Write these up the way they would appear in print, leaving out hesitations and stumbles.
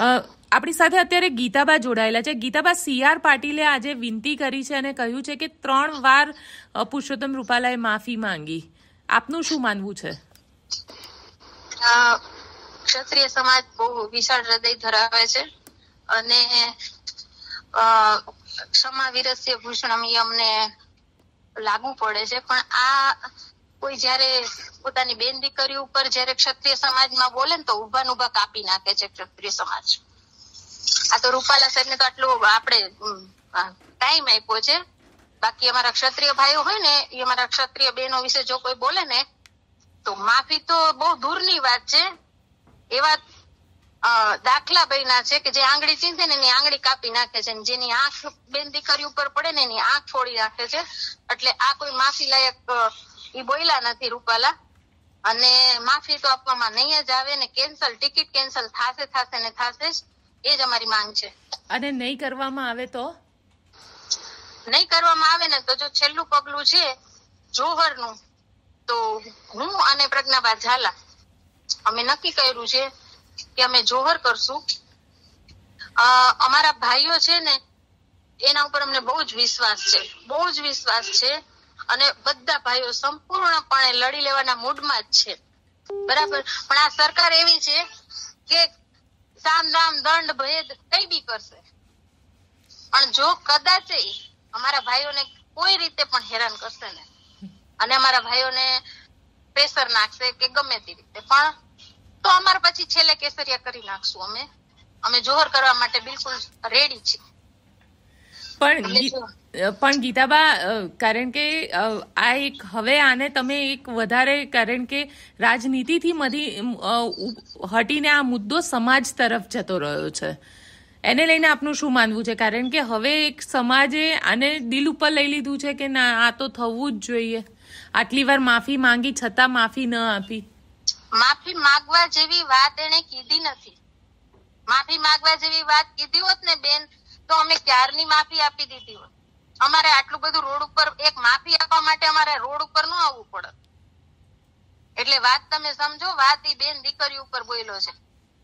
આપણી સાથે અત્યારે ગીતાબા જોડાયેલા છે. ગીતાબા, CR પાટીલે આજે વિનંતી કરી છે અને કહ્યું છે કે 3 વાર પુરુષોત્તમ રૂપાલાએ માફી માંગી. આપનું શું માનવું છે? ક્ષત્રિય સમાજ બહુ વિશાળ હૃદય ધરાવે છે અને ક્ષમા વિરસ્ય ભૂષણમ અમને લાગુ પડે છે, પણ આ કોઈ જયારે પોતાની બેન દીકરી ઉપર જયારે ક્ષત્રિય સમાજમાં બોલે ને તો ઉભા ઉભા કાપી નાખે છે ક્ષત્રિય સમાજ. આ તો રૂપાલા સાહેબ ને તો આટલું આપણે ટાઈમ આપ્યો છે. બાકી અમારા ક્ષત્રિય ભાઈઓ હોય ને, એ અમારા ક્ષત્રિય બહેનો વિશે જો કોઈ બોલે ને તો માફી તો બહુ દૂરની વાત છે. એવા દાખલા બન્યા છે કે જે આંગળી ચીંધે ને એની આંગળી કાપી નાખે છે, જેની આંખ બેન દીકરી ઉપર પડે ને એની આંખ ફોડી નાખે છે. એટલે આ કોઈ માફી લાયક એ બોલ્યા નથી રૂપાલા, અને માફી તો આપવામાં નહીં જ આવે ને. ટિકિટ કેન્સલ થશે ને થશે જ, એ જ અમારી માંગ છે. અને નહીં કરવામાં આવે તો જો છેલ્લું પગલું છે જોહરનું, તો હું અને પ્રજ્ઞાબા ઝાલા અમે નક્કી કર્યું છે કે અમે જોહર કરશું. અમારા ભાઈઓ છે ને એના ઉપર અમને બહુ જ વિશ્વાસ છે અને બધા ભાઈઓ સંપૂર્ણપણે લડી લેવાના મૂડમાં જ છે, બરાબર. પણ આ સરકાર એવી છે કે સામ દામ દંડ ભેદ કઈ બી કરશે, પણ જો કદાચ અમારા ભાઈઓને કોઈ રીતે પણ હેરાન કરશે ને અને અમારા ભાઈઓને પ્રેશર નાખશે કે ગમે તે રીતે, પણ તો અમારા પછી છેલ્લે કેસરિયા કરી નાખશું. અમે જોહર કરવા માટે બિલકુલ રેડી છીએ. પણ ગીતાબા, કારણ કે આ એક હવે આને તમે એક વધારે, કારણ કે રાજનીતિથી હટીને આ મુદ્દો સમાજ તરફ જતો રહ્યો છે, એને લઈને આપનું શું માનવું છે? કારણ કે હવે એક સમાજે આને દિલ ઉપર લઈ લીધું છે કે ના, આ તો થવું જ જોઈએ. આટલી વાર માફી માંગી છતાં માફી ન આપી. માફી માંગવા જેવી વાત એને કીધી નથી. માફી માંગવા જેવી વાત કીધી હોત ને બેન, તો અમે ક્યારની માફી આપી દીધી હોત. અમારે આટલું બધું રોડ ઉપર એક માફી આપવા માટે અમારે રોડ ઉપર ન આવવું પડે. એટલે વાત તમે સમજો, વાત ઈ બેન દીકરી ઉપર બોલ્યો છે.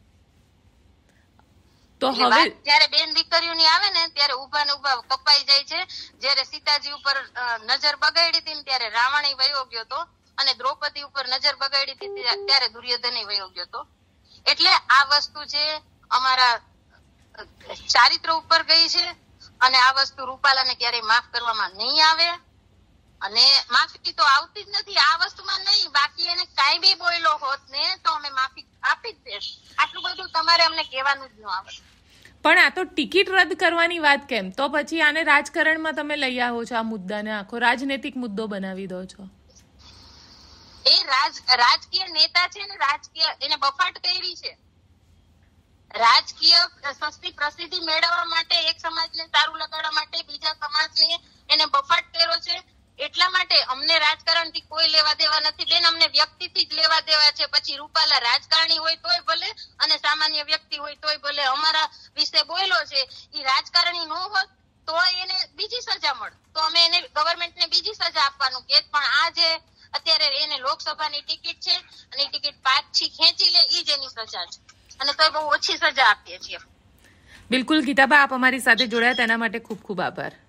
તો હવે જયારે બેન દીકરીઓની આવે ને ત્યારે ઉભા ને ઉભા કપાઈ જાય છે. જયારે સીતાજી ઉપર નજર બગાડી હતી ને ત્યારે રાવણ વયો ગયો હતો, અને દ્રૌપદી ઉપર નજર બગાડી હતી ત્યારે દુર્યોધન વયો ગયો હતો. એટલે આ વસ્તુ છે અમારા ચારિત્ર ઉપર ગઈ છે, અને આ વસ્તુ રૂપાલાને ક્યારેય માફ કરવામાં નહીં આવે, અને માફી તો આવતી જ નથી આ વસ્તુમાં નહીં. બાકી એને કાંઈ બી બોલ્યો હોત ને તો અમે માફી આપી જ દેશ. આટલું બધું તમારે અમને કહેવાનું જ ન આવે. પણ આ તો ટિકિટ રદ કરવાની વાત કેમ? તો પછી આને રાજકારણમાં તમે લઈ આવો છો, આ મુદ્દાને આખો રાજનૈતિક મુદ્દો બનાવી દો છો. એ રાજકીય નેતા છે ને, રાજકીય એને બફાટ કરી છે. રાજકીય સસ્તી પ્રસિદ્ધિ મેળવવા માટે, એક સમાજને સારું લગાડવા માટે બીજા સમાજને એને બફાટ કર્યો છે. એટલા માટે અમને રાજકારણથી કોઈ લેવા દેવા નથી બેન, અમને વ્યક્તિથી જ લેવા દેવા છે. પછી રૂપાલા રાજકારણી હોય તોય ભલે અને સામાન્ય વ્યક્તિ હોય તોય ભલે. અમારા વિશે બોલ્યો છે, એ રાજકારણી ન હોત તો એને બીજી સજા મળે, તો અમે એને ગવર્મેન્ટને બીજી સજા આપવાનું કે, પણ આ જે અત્યારે એને લોકસભાની ટિકિટ છે અને એ ટિકિટ પાછી ખેંચી લે, એ જ એની સજા છે, અને તો બહુ ઓછી સજા આપીએ છીએ. બિલકુલ ગીતાબા, આપ અમારી સાથે જોડાયા તેના માટે ખૂબ ખૂબ આભાર.